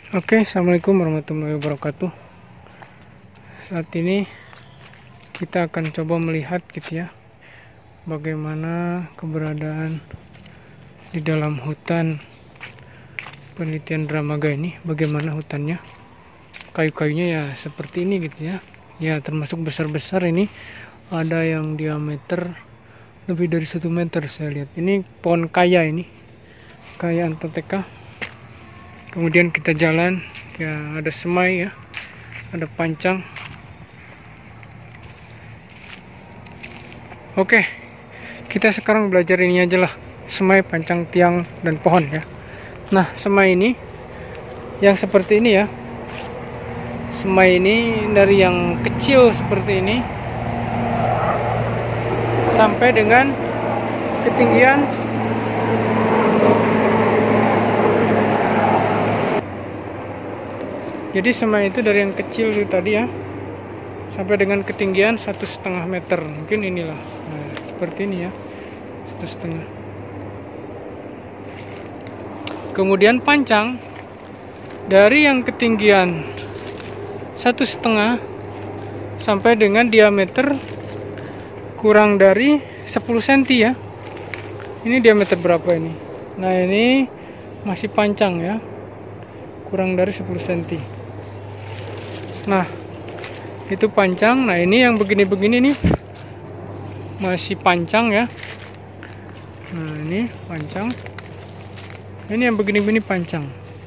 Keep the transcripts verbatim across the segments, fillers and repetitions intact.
Oke, assalamualaikum warahmatullahi wabarakatuh. Saat ini kita akan coba melihat gitu ya, bagaimana keberadaan di dalam hutan penelitian Dramaga ini. Bagaimana hutannya, kayu-kayunya ya seperti ini gitu ya. Ya termasuk besar-besar, ini ada yang diameter lebih dari satu meter saya lihat. Ini pohon kaya, ini kaya Antartika. Kemudian kita jalan ya, ada semai ya, ada pancang. Oke, kita sekarang belajar ini aja lah, semai, pancang, tiang, dan pohon ya. Nah, semai ini yang seperti ini ya. Semai ini dari yang kecil seperti ini sampai dengan ketinggian jadi semai itu dari yang kecil itu tadi ya, sampai dengan ketinggian satu setengah meter, mungkin inilah. Nah, seperti ini ya, satu setengah. Kemudian pancang dari yang ketinggian satu setengah sampai dengan diameter kurang dari sepuluh sentimeter ya. Ini diameter berapa ini? Nah, ini masih pancang ya, kurang dari sepuluh sentimeter. Nah, itu pancang. Nah, ini yang begini-begini nih masih pancang ya. Nah, ini pancang. Ini yang begini-begini pancang.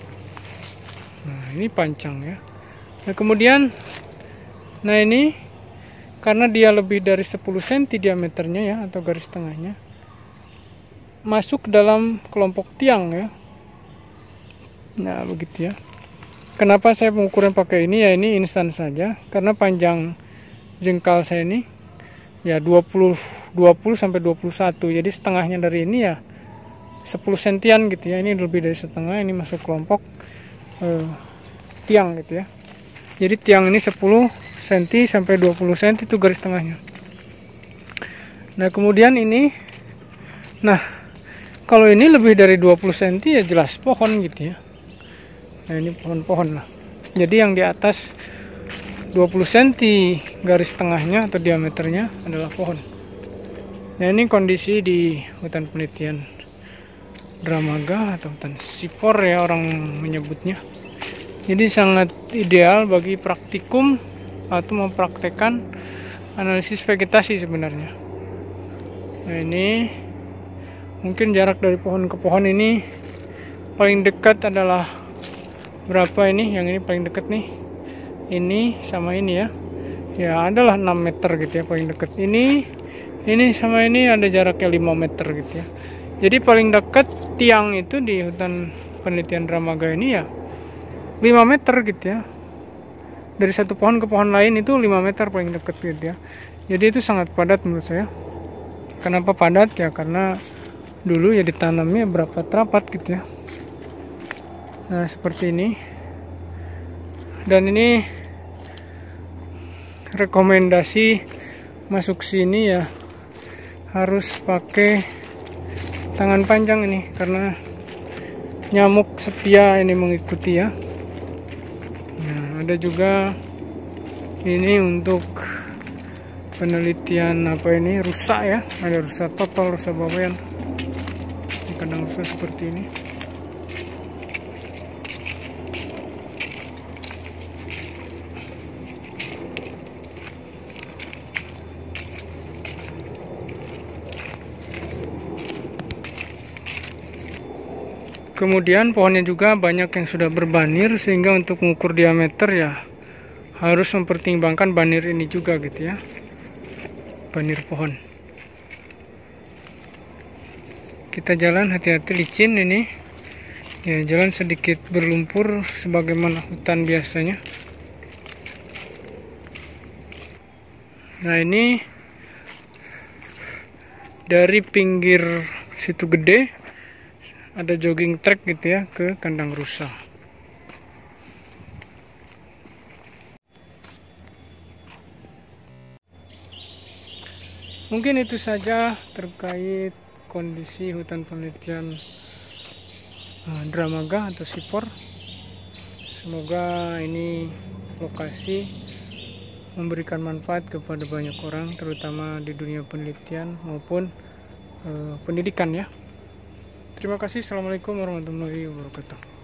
Nah, ini pancang ya. Nah, kemudian nah ini karena dia lebih dari sepuluh sentimeter diameternya ya, atau garis tengahnya, masuk dalam kelompok tiang ya. Nah, begitu ya. Kenapa saya pengukuran pakai ini ya, ini instan saja karena panjang jengkal saya ini ya dua puluh sampai dua puluh satu. Jadi setengahnya dari ini ya sepuluh sentian gitu ya. Ini lebih dari setengah, ini masuk kelompok eh, tiang gitu ya. Jadi tiang ini sepuluh sentimeter sampai dua puluh sentimeter itu garis tengahnya. Nah, kemudian ini, nah kalau ini lebih dari dua puluh sentimeter ya jelas pohon gitu ya. Nah, ini pohon-pohon lah. Jadi yang di atas dua puluh sentimeter garis tengahnya atau diameternya adalah pohon. Nah, ini kondisi di hutan penelitian Dramaga atau hutan sipor ya orang menyebutnya. Jadi sangat ideal bagi praktikum atau mempraktekkan analisis vegetasi sebenarnya. Nah, ini mungkin jarak dari pohon ke pohon ini paling dekat adalah berapa ini? Yang ini paling dekat nih, ini sama ini ya, ya adalah enam meter gitu ya paling dekat. Ini ini sama ini ada jaraknya lima meter gitu ya. Jadi paling dekat tiang itu di hutan penelitian Dramaga ini ya lima meter gitu ya. Dari satu pohon ke pohon lain itu lima meter paling dekat gitu ya. Jadi itu sangat padat menurut saya. Kenapa padat ya? Karena dulu ya ditanamnya berapa terapat gitu ya. Nah, seperti ini. Dan ini rekomendasi masuk sini ya harus pakai tangan panjang ini, karena nyamuk setia ini mengikuti ya. Nah, ada juga ini untuk penelitian apa ini, rusa ya. Ada rusa total, rusa bawean. Ini kandang rusa seperti ini. Kemudian pohonnya juga banyak yang sudah berbanir, sehingga untuk mengukur diameter ya harus mempertimbangkan banir ini juga gitu ya, banir pohon. Kita jalan hati-hati, licin ini ya, jalan sedikit berlumpur sebagaimana hutan biasanya. Nah, ini dari pinggir situ gede ada jogging track gitu ya ke kandang rusa. Mungkin itu saja terkait kondisi hutan penelitian uh, Dramaga atau sipor. Semoga ini lokasi memberikan manfaat kepada banyak orang, terutama di dunia penelitian maupun uh, pendidikan ya. Terima kasih. Assalamualaikum warahmatullahi wabarakatuh.